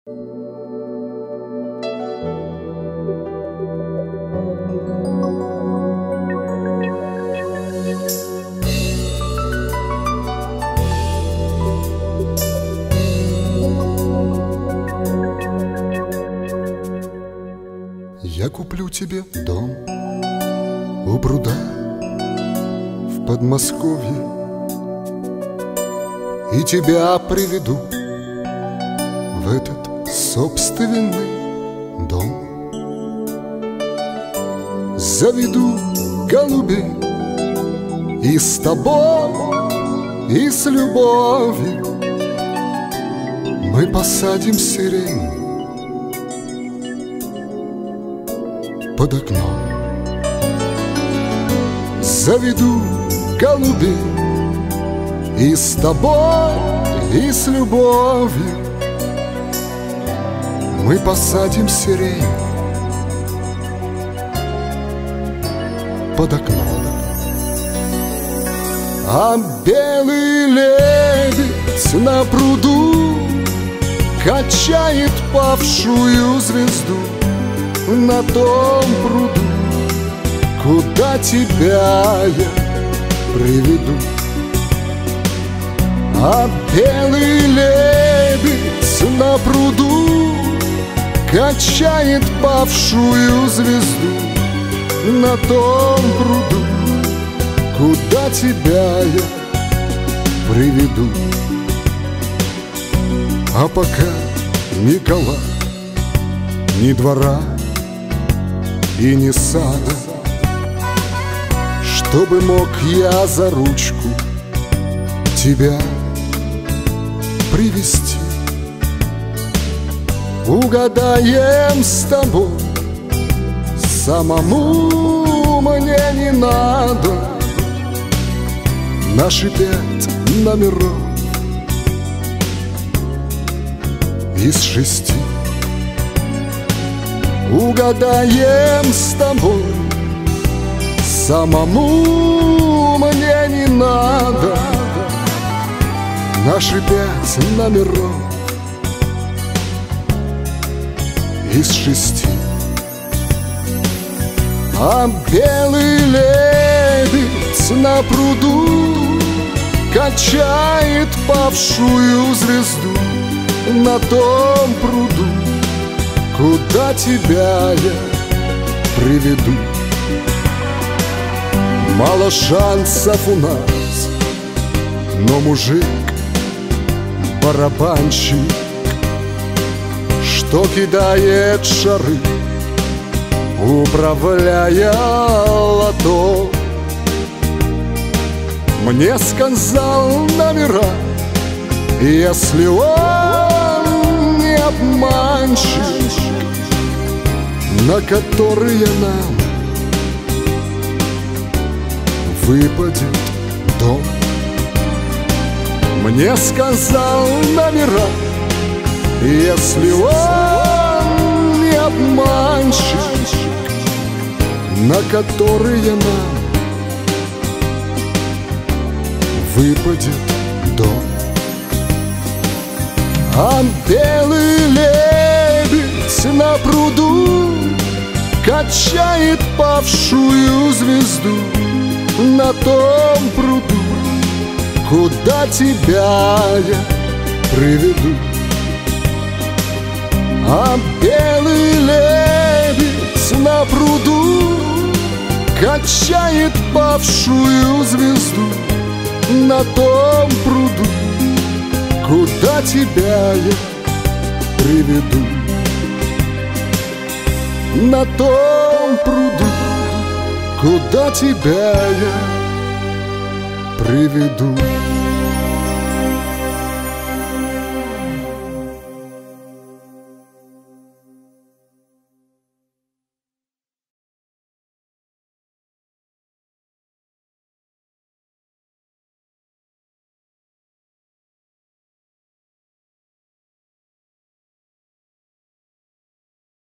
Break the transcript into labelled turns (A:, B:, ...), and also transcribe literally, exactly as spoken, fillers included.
A: Я куплю тебе дом у пруда в Подмосковье и тебя приведу в этот собственный дом. Заведу голубей и с тобой, и с любовью мы посадим сирень под окном. Заведу голубей и с тобой, и с любовью мы посадим сирень под окном. А белый лебедь на пруду качает павшую звезду на том пруду, куда тебя я приведу. А белый лебедь на пруду качает павшую звезду на том пруду, куда тебя я приведу. А пока ни кола, ни двора и ни сада, чтобы мог я за ручку тебя привести, угадаем с тобой, самому мне не надо наши пять номеров из шести. Угадаем с тобой, самому мне не надо наши пять номеров из шести. А белый лебедь на пруду качает павшую звезду на том пруду, куда тебя я приведу. Мало шансов у нас, но мужик барабанщик, что кидает шары, управляя лото, мне сказал номера, если он не обманщик, на которые нам выпадет дом. Мне сказал номера, если он не обманщик, на которые нам выпадет дом. А белый лебедь на пруду качает павшую звезду на том пруду, куда тебя я приведу. А белый лебедь на пруду качает павшую звезду на том пруду, куда тебя я приведу. На том пруду, куда тебя я приведу.